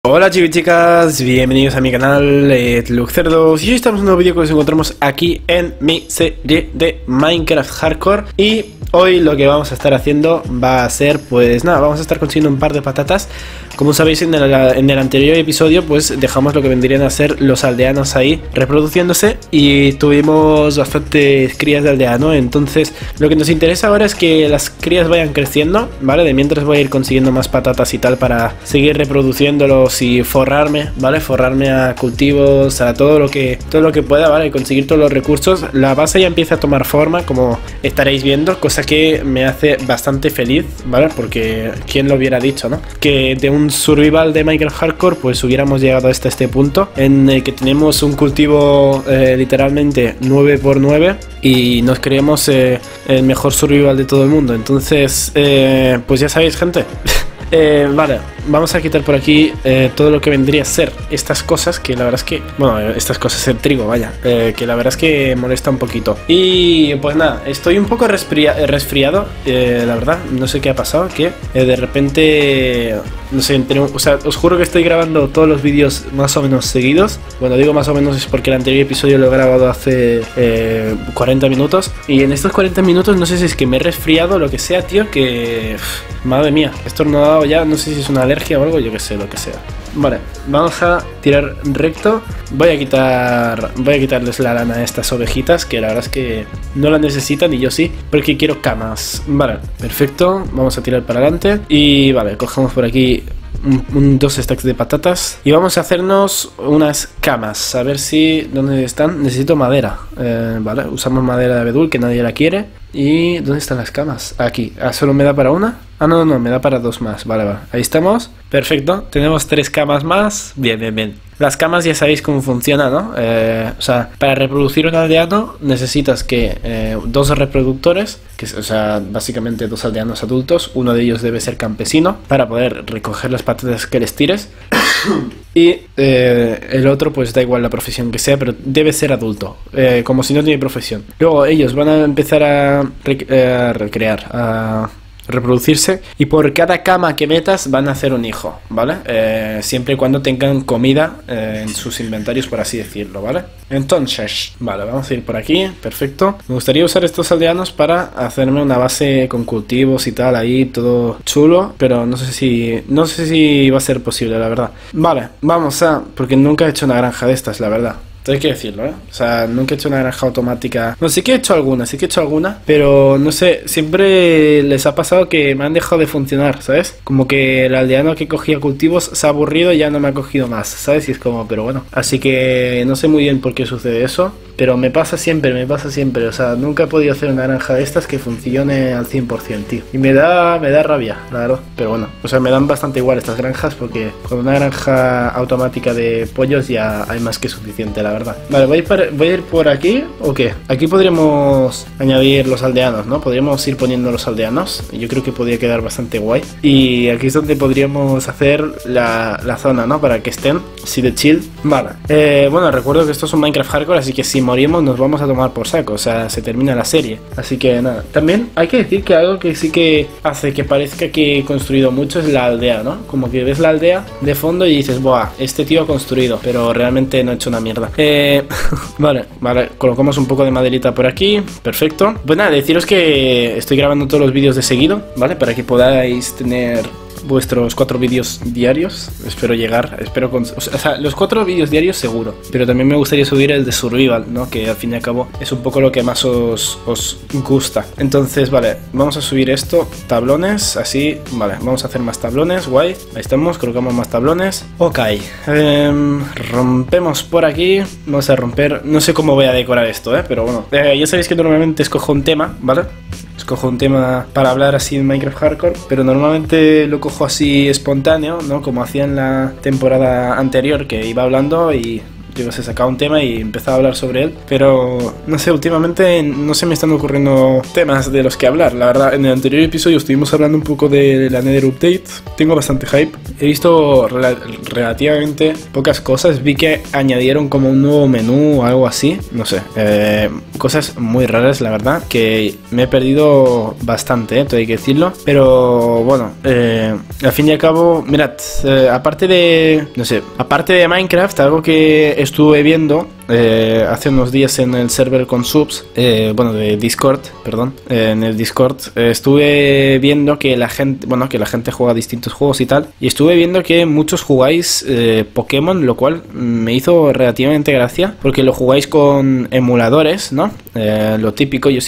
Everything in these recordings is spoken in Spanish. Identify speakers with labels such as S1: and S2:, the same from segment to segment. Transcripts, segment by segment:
S1: Hola chicos y chicas, bienvenidos a mi canal Luxcerdos y hoy estamos en un nuevo vídeo que nos encontramos aquí en mi serie de Minecraft Hardcore. Y hoy lo que vamos a estar haciendo va a ser, pues nada, vamos a estar consiguiendo un par de patatas. Como sabéis, en el anterior episodio pues dejamos lo que vendrían a ser los aldeanos ahí reproduciéndose y tuvimos bastantes crías de aldeano. Entonces lo que nos interesa ahora es que las crías vayan creciendo, ¿vale? De mientras voy a ir consiguiendo más patatas y tal para seguir reproduciéndolos y forrarme, ¿vale? Forrarme a cultivos, a todo lo que pueda, ¿vale? Y conseguir todos los recursos. La base ya empieza a tomar forma, como estaréis viendo, cosa que me hace bastante feliz, ¿vale? Porque quién lo hubiera dicho, ¿no? Que de un survival de Minecraft Hardcore pues hubiéramos llegado hasta este punto en el que tenemos un cultivo literalmente 9×9 y nos creemos el mejor survival de todo el mundo. Entonces pues ya sabéis, gente. Vale, vamos a quitar por aquí todo lo que vendría a ser estas cosas, que la verdad es que, bueno, estas cosas, el trigo, vaya, que la verdad es que molesta un poquito. Y pues nada, estoy un poco resfriado, la verdad, no sé qué ha pasado, que de repente, no sé, o sea, os juro que estoy grabando todos los vídeos más o menos seguidos. Bueno, digo más o menos es porque el anterior episodio lo he grabado hace 40 minutos. Y en estos 40 minutos no sé si es que me he resfriado o lo que sea, tío, que... madre mía, esto no ha dado ya, no sé si es una alergia o algo, yo que sé, lo que sea. Vale, vamos a tirar recto. Voy a quitarles la lana a estas ovejitas, que la verdad es que no la necesitan y yo sí, porque quiero camas. Vale, perfecto, vamos a tirar para adelante. Y vale, cogemos por aquí dos stacks de patatas y vamos a hacernos unas camas. A ver si... ¿dónde están? Necesito madera. Vale, usamos madera de abedul, que nadie la quiere. ¿Y dónde están las camas? Aquí. Ah, ¿solo me da para una? Ah, no, me da para dos más. Vale, vale. Ahí estamos. Perfecto. Tenemos 3 camas más. Bien, bien, bien. Las camas ya sabéis cómo funciona, ¿no? O sea, para reproducir un aldeano necesitas que 2 reproductores, o sea, básicamente 2 aldeanos adultos. Uno de ellos debe ser campesino para poder recoger las patatas que les tires. Y el otro, pues da igual la profesión que sea, pero debe ser adulto, como si no tiene profesión. Luego ellos van a empezar a recrear, a reproducirse, y por cada cama que metas van a hacer un hijo, ¿vale? Siempre y cuando tengan comida en sus inventarios, por así decirlo, ¿vale? Entonces, vale, vamos a ir por aquí, perfecto. Me gustaría usar estos aldeanos para hacerme una base con cultivos y tal, ahí todo chulo, pero no sé si va a ser posible, la verdad. Vale, vamos a... porque nunca he hecho una granja de estas, la verdad. Hay que decirlo, ¿eh? O sea, nunca he hecho una granja automática. No, sí que he hecho alguna, pero no sé, siempre les ha pasado que me han dejado de funcionar, ¿sabes? Como que el aldeano que cogía cultivos se ha aburrido y ya no me ha cogido más, ¿sabes? Y es como, pero bueno. Así que no sé muy bien por qué sucede eso, pero me pasa siempre. O sea, nunca he podido hacer una granja de estas que funcione al 100%, tío. Y me da rabia, la verdad. Pero bueno, o sea, me dan bastante igual estas granjas, porque con una granja automática de pollos ya hay más que suficiente, la verdad. Vale, voy a ir por aquí, ¿o qué? Aquí podríamos añadir los aldeanos, ¿no? Podríamos ir poniendo los aldeanos. Yo creo que podría quedar bastante guay. Y aquí es donde podríamos hacer la zona, ¿no? Para que estén así de chill. Vale, bueno, recuerdo que esto es un Minecraft Hardcore, así que si morimos nos vamos a tomar por saco. O sea, se termina la serie. Así que nada, también hay que decir que algo que sí que hace que parezca que he construido mucho es la aldea, ¿no? Como que ves la aldea de fondo y dices, buah, este tío ha construido, pero realmente no ha hecho una mierda. Vale, colocamos un poco de maderita por aquí. Perfecto. Pues nada, deciros que estoy grabando todos los vídeos de seguido, ¿vale? Para que podáis tener vuestros 4 vídeos diarios. Espero llegar, o sea, los 4 vídeos diarios seguro, pero también me gustaría subir el de survival, ¿no? Que al fin y al cabo es un poco lo que más os gusta. Entonces, vale, vamos a subir esto, tablones, así, vale, vamos a hacer más tablones, guay, ahí estamos, colocamos más tablones. Ok, rompemos por aquí, vamos a romper, no sé cómo voy a decorar esto, pero bueno, ya sabéis que normalmente escojo un tema, ¿vale? Escojo un tema para hablar así en Minecraft Hardcore, pero normalmente lo cojo así espontáneo, ¿no? Como hacía en la temporada anterior, que iba hablando y yo se sacaba un tema y empezaba a hablar sobre él, pero no sé, últimamente no se me están ocurriendo temas de los que hablar, la verdad. En el anterior episodio estuvimos hablando un poco de la Nether Update, tengo bastante hype, he visto relativamente pocas cosas, vi que añadieron como un nuevo menú o algo así, no sé, cosas muy raras, la verdad, que me he perdido bastante, todo hay que decirlo, pero bueno, al fin y al cabo, mirad, aparte de, no sé, aparte de Minecraft, algo que estuve viendo hace unos días en el server con subs, bueno, de Discord, perdón, en el Discord estuve viendo que la gente, bueno, que la gente juega distintos juegos y tal, y estuve viendo que muchos jugáis Pokémon, lo cual me hizo relativamente gracia, porque lo jugáis con emuladores, ¿no? Lo típico, yo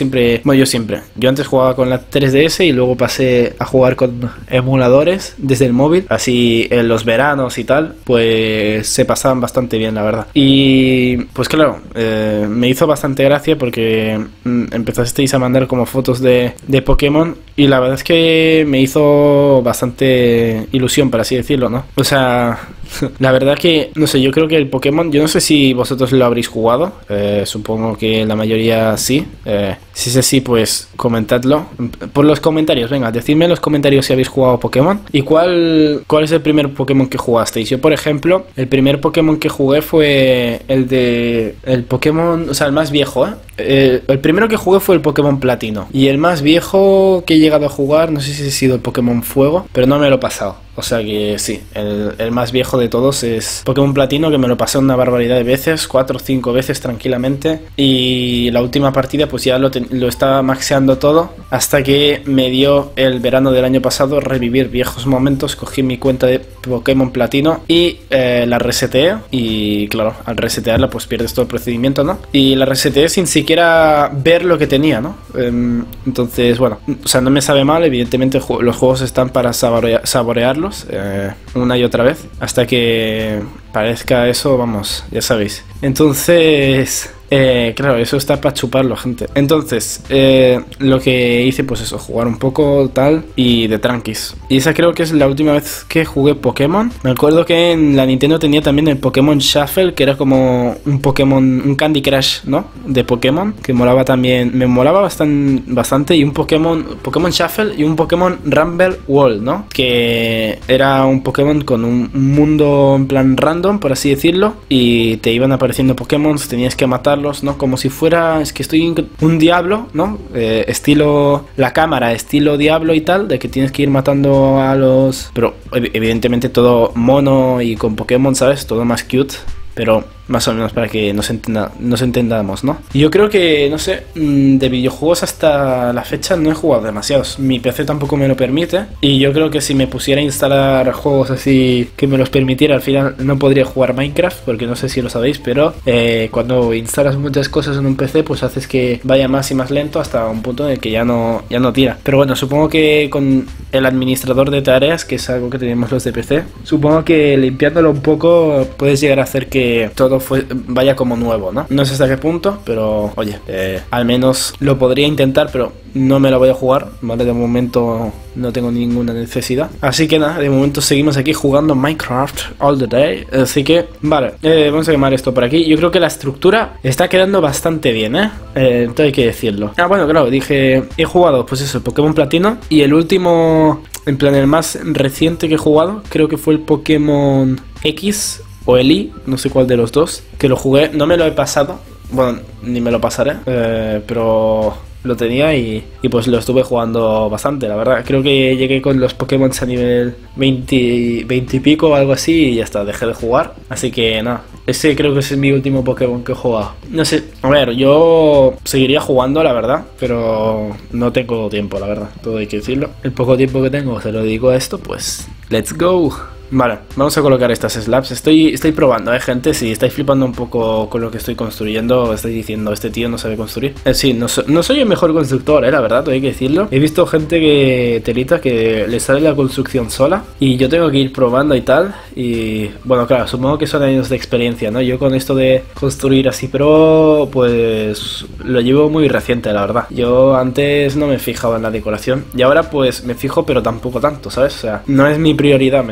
S1: antes jugaba con la 3DS y luego pasé a jugar con emuladores desde el móvil, así en los veranos y tal, pues se pasaban bastante bien, la verdad. Y pues claro, me hizo bastante gracia porque empezasteis a mandar como fotos de Pokémon y la verdad es que me hizo bastante ilusión, por así decirlo, ¿no? O sea, la verdad que, no sé, yo creo que el Pokémon, yo no sé si vosotros lo habréis jugado, supongo que la mayoría sí. Si es así, pues comentadlo por los comentarios, venga, decidme en los comentarios si habéis jugado Pokémon y cuál es el primer Pokémon que jugasteis. Yo, por ejemplo, el primer Pokémon que jugué fue el Pokémon, o sea, el más viejo, el primero que jugué fue el Pokémon Platino y el más viejo que he llegado a jugar, no sé si ha sido el Pokémon Fuego, pero no me lo he pasado. O sea que sí, el más viejo de todos es Pokémon Platino, que me lo pasé una barbaridad de veces, 4 o 5 veces tranquilamente. Y la última partida pues ya lo estaba maxeando todo, hasta que me dio el verano del año pasado revivir viejos momentos. Cogí mi cuenta de Pokémon Platino y la reseteé. Y claro, al resetearla pues pierdes todo el procedimiento, ¿no? Y la reseteé sin siquiera ver lo que tenía, ¿no? Entonces, bueno, o sea, no me sabe mal, evidentemente los juegos están para saborearlos una y otra vez hasta que parezca eso, vamos, ya sabéis. Entonces, claro, eso está para chuparlo, gente. Entonces, lo que hice, pues eso, jugar un poco tal y de tranquis. Y esa creo que es la última vez que jugué Pokémon. Me acuerdo que en la Nintendo tenía también el Pokémon Shuffle, que era como un Pokémon, un Candy Crush, ¿no? De Pokémon, que molaba también, me molaba bastante. Y un Pokémon Shuffle y un Pokémon Rumble World, ¿no? Que era un Pokémon con un mundo en plan random, por así decirlo, y te iban apareciendo Pokémon, tenías que matarlos, ¿no? Como si fuera, es que estoy un Diablo, ¿no? Estilo la cámara, estilo Diablo y tal, de que tienes que ir matando a los... Pero evidentemente todo mono y con Pokémon, ¿sabes? Todo más cute, pero más o menos para que nos entendamos, ¿no? Y yo creo que, no sé, de videojuegos hasta la fecha no he jugado demasiados. Mi PC tampoco me lo permite. Y yo creo que si me pusiera a instalar juegos así que me los permitiera, al final no podría jugar Minecraft, porque no sé si lo sabéis, pero cuando instalas muchas cosas en un PC, pues haces que vaya más y más lento hasta un punto en el que ya no tira. Pero bueno, supongo que con el administrador de tareas, que es algo que tenemos los de PC, supongo que limpiándolo un poco puedes llegar a hacer que todo vaya como nuevo, ¿no? No sé hasta qué punto, pero oye, al menos lo podría intentar, pero no me lo voy a jugar, ¿vale? De momento no tengo ninguna necesidad. Así que nada, de momento seguimos aquí jugando Minecraft all the day. Así que, vale, vamos a quemar esto por aquí. Yo creo que la estructura está quedando bastante bien, entonces hay que decirlo. Ah, bueno, claro, dije, he jugado, pues eso, el Pokémon Platino. Y el último, en plan, el más reciente que he jugado, creo que fue el Pokémon X o el Y, no sé cuál de los dos, que lo jugué, no me lo he pasado, bueno, ni me lo pasaré, pero lo tenía y pues lo estuve jugando bastante, la verdad. Creo que llegué con los Pokémon a nivel 20 y pico o algo así y ya está, dejé de jugar. Así que nada, ese creo que es mi último Pokémon que he jugado. No sé, a ver, yo seguiría jugando, la verdad, pero no tengo tiempo, la verdad, todo hay que decirlo. El poco tiempo que tengo se lo dedico a esto, pues let's go. Vale, vamos a colocar estas slabs. Estoy probando, gente. Si estáis flipando un poco con lo que estoy construyendo, estáis diciendo, este tío no sabe construir. Sí, no soy el mejor constructor, la verdad, hay que decirlo. He visto gente telita que le sale la construcción sola y yo tengo que ir probando y tal. Y bueno, claro, supongo que son años de experiencia, ¿no? Yo con esto de construir así pro, pues lo llevo muy reciente, la verdad. Yo antes no me fijaba en la decoración y ahora pues me fijo, pero tampoco tanto, ¿sabes? O sea, no es mi prioridad, ¿me entiendes?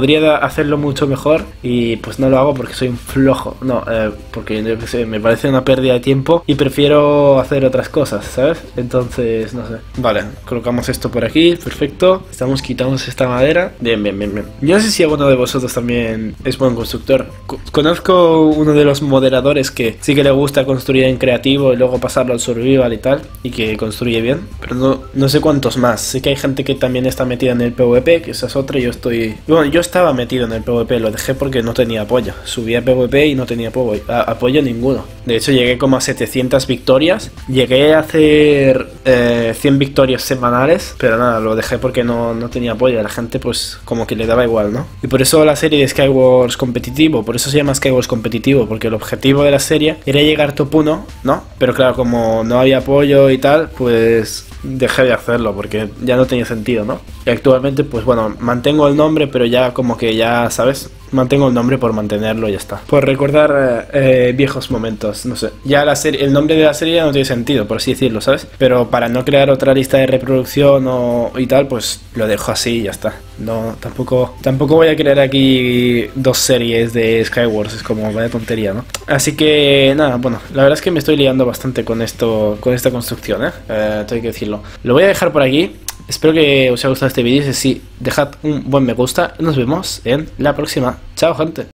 S1: podría hacerlo mucho mejor y pues no lo hago porque soy un flojo. No, porque yo qué sé, me parece una pérdida de tiempo y prefiero hacer otras cosas, ¿sabes? Entonces, no sé. Vale, colocamos esto por aquí, perfecto. Quitamos esta madera. Bien, bien, bien, bien. Yo no sé si alguno de vosotros también es buen constructor. Conozco uno de los moderadores que sí que le gusta construir en creativo y luego pasarlo al survival y tal, y que construye bien, pero no sé cuántos más. Sé que hay gente que también está metida en el PvP, que esa es otra. Bueno, yo estaba metido en el PvP, lo dejé porque no tenía apoyo. Subí a PvP y no tenía apoyo ninguno. De hecho, llegué como a 700 victorias. Llegué a hacer 100 victorias semanales, pero nada, lo dejé porque no tenía apoyo. A la gente pues como que le daba igual, ¿no? Y por eso la serie de Skywars competitivo, por eso se llama Skywars competitivo, porque el objetivo de la serie era llegar top 1, ¿no? Pero claro, como no había apoyo y tal, pues dejé de hacerlo porque ya no tenía sentido, ¿no? Y actualmente pues bueno, mantengo el nombre, pero ya como que ya, ¿sabes? Mantengo el nombre por mantenerlo y ya está. Por recordar viejos momentos, no sé. Ya la serie, el nombre de la serie ya no tiene sentido, por así decirlo, ¿sabes? Pero para no crear otra lista de reproducción y tal, pues lo dejo así y ya está. No, tampoco voy a crear aquí 2 series de Skywars, es como vaya tontería, ¿no? Así que nada, bueno, la verdad es que me estoy liando bastante con esta construcción, tengo que decirlo. Lo voy a dejar por aquí. Espero que os haya gustado este vídeo. Si sí, dejad un buen me gusta y nos vemos en la próxima. Chao, gente.